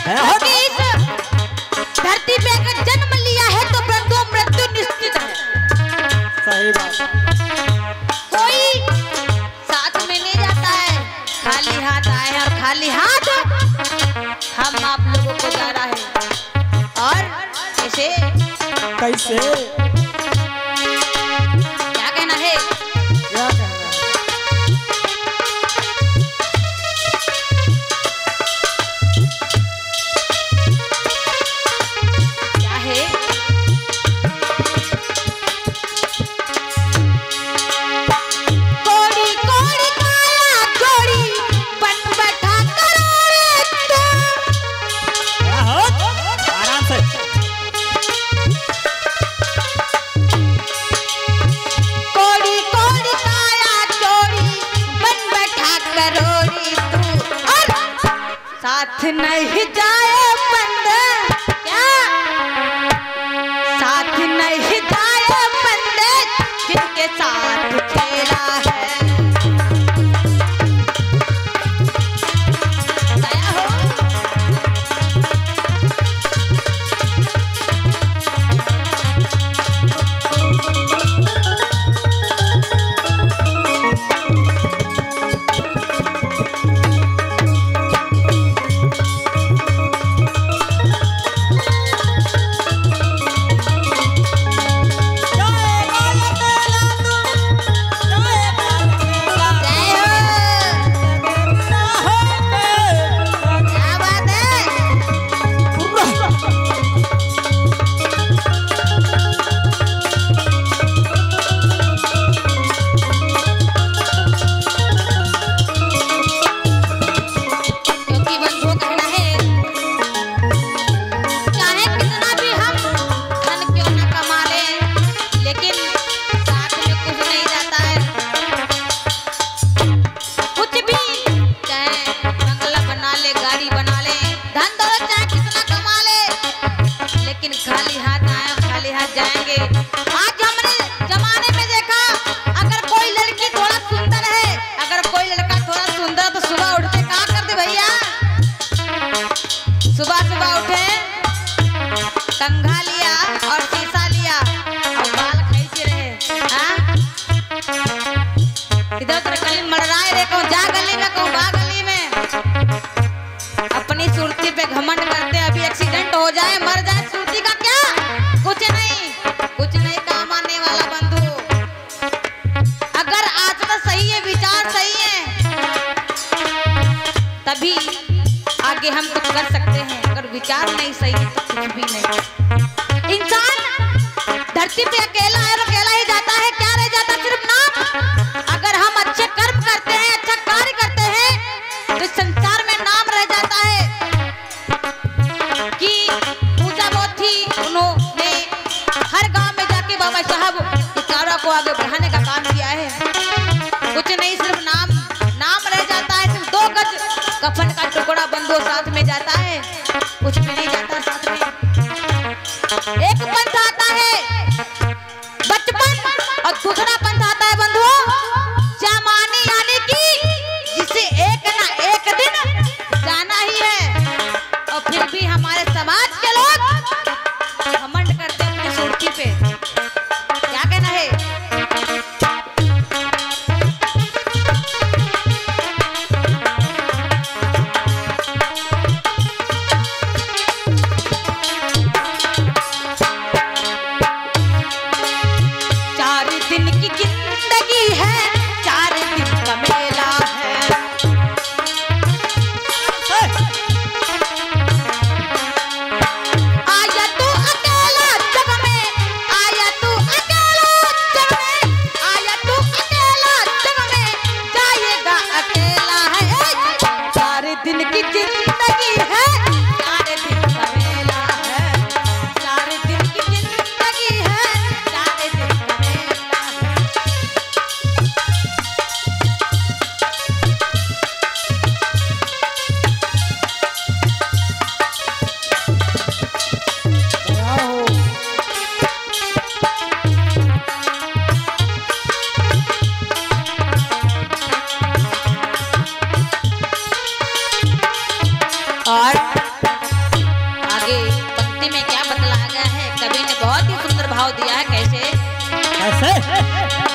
धरती पे अगर जन्म लिया है तो मृत्यु निश्चित है। सही बात। कोई साथ में नहीं जाता है, खाली हाथ आए और खाली हाथ हम आप लोगों को जा रहा है। और कैसे कैसे क्या कहना है? क्या कहना है? क्या है? कोड़ी कोड़ी काया जोड़ी बन बैठा करोड़े तो। क्या हो? आराम से। कोड़ी कोड़ी काया जोड़ी बन बैठा करोड़ी तू, और साथ नहीं जाए बंदे। क्या साथ नहीं जाए बंदे जिनके साथ खेला है। दया हो। क्या बात है? क्योंकि बंधुओं कहना है, चाहे कितना भी हम धन क्यों न कमा लें, लेकिन साथ में कुछ नहीं जाता है। कुछ भी चाहे बंगला बना ले, गाड़ी बना ले, धन दौलत चाहे कितना कमा ले, लेकिन खाली हाथ आए खाली हाथ जाएंगे। आज हमने जमाने में देखा, अगर कोई लड़की थोड़ा सुंदर है, अगर कोई लड़का थोड़ा सुंदर, तो सुबह उठते कहाँ करते भैया? सुबह सुबह उठे, कंघा लिया और शीशा लिया और बाल खींच रहे। हाँ? इधर उधर गली मड़राए रे, कहूँ जा गली में, कहूँ बा गली में। अपनी सुर्ती पे घमंड करते, अभी एक्सीडेंट हो जाए, मर जाए, सुर्ती का क्या? कुछ नहीं काम आने वाला बंधु। अगर आचरण सही है, विचार सही है, तभी आगे हम कुछ कर सकते हैं। अगर विचार नहीं सही है तो कुछ भी नहीं। इंसान धरती पे अकेला है और अकेला ही जाता है। क्या रह जाता? सिर्फ नाम। अगर हम अच्छे कर्म करते हैं, अच्छा कार्य करते हैं, तो इस संसार में नाम रह जाता है। कि पूजा बहुत थी, उन्होंने हर गांव में जाके बाबा साहब इकारा को आगे बढ़ाने का काम किया है। कुछ नहीं, सिर्फ नाम रह जाता है। सिर्फ 2 गज कफन का टुकड़ा बंधुओं साथ में जाता है, कुछ भी नहीं जाता साथ में। एक पंथ आता है बचपन और दूसरा पंथ आता है बंधुओं जमानी, यानी कि जिसे एक ना एक दिन जाना ही है। और फिर भी हमारे समाज के लोग घमंड करते हैं अपनी सुर्ती पे। क्या कहना है? और हिंदी में क्या बतलाया गया है, कवि ने बहुत ही सुंदर भाव दिया है। कैसे? कैसे?